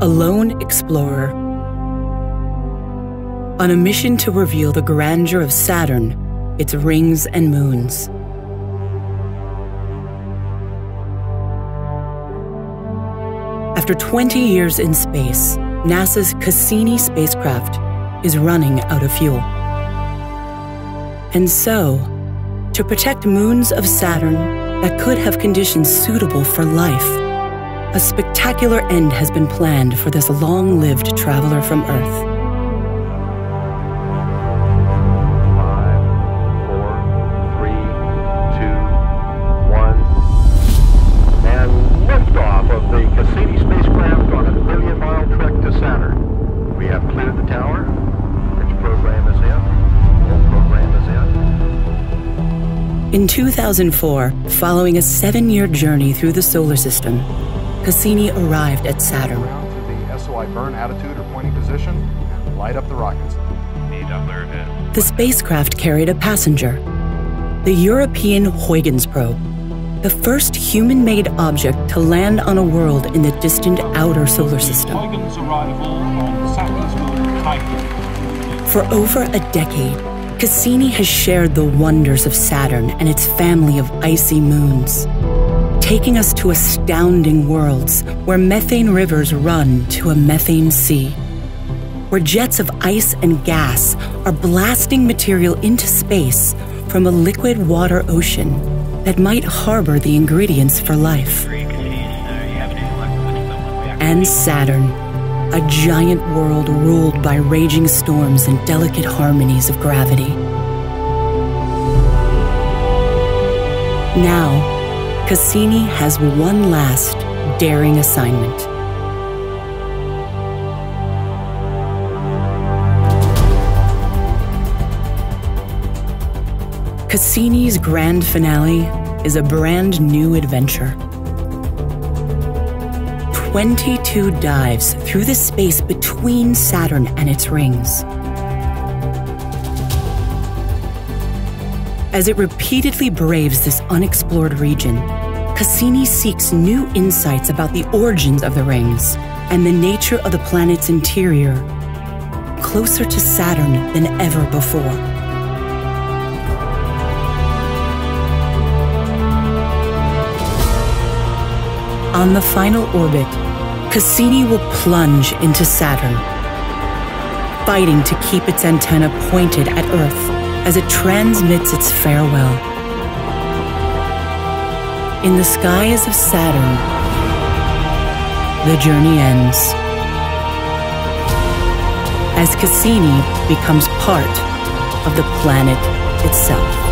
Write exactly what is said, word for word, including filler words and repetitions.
lone explorer on a mission to reveal the grandeur of Saturn, its rings and moons. After twenty years in space, NASA's Cassini spacecraft is running out of fuel. And so, to protect moons of Saturn that could have conditions suitable for life, a spectacular end has been planned for this long-lived traveler from Earth. Five, four, three, two, one, and liftoff of the Cassini spacecraft on a million-mile trek to Saturn. We have cleared the tower. Which program is in? Full program is in. In two thousand four, following a seven-year journey through the solar system, Cassini arrived at Saturn. Around to the S O I burn attitude or pointing position and light up the rockets. The spacecraft carried a passenger, the European Huygens probe, the first human-made object to land on a world in the distant outer solar system. Huygens arrival on Saturn's moon Titan. For over a decade, Cassini has shared the wonders of Saturn and its family of icy moons, taking us to astounding worlds where methane rivers run to a methane sea, where jets of ice and gas are blasting material into space from a liquid water ocean that might harbor the ingredients for life. And Saturn, a giant world ruled by raging storms and delicate harmonies of gravity. Now, Cassini has one last daring assignment. Cassini's grand finale is a brand new adventure. twenty-two dives through the space between Saturn and its rings. As it repeatedly braves this unexplored region, Cassini seeks new insights about the origins of the rings and the nature of the planet's interior, closer to Saturn than ever before. On the final orbit, Cassini will plunge into Saturn, fighting to keep its antenna pointed at Earth as it transmits its farewell. In the skies of Saturn, the journey ends, as Cassini becomes part of the planet itself.